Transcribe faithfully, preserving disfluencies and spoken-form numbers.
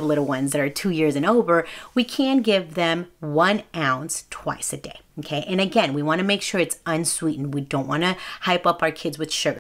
the little ones that are two years and over, we can give them one ounce twice a day. Okay, and again, we want to make sure it's unsweetened. We don't want to hype up our kids with sugar.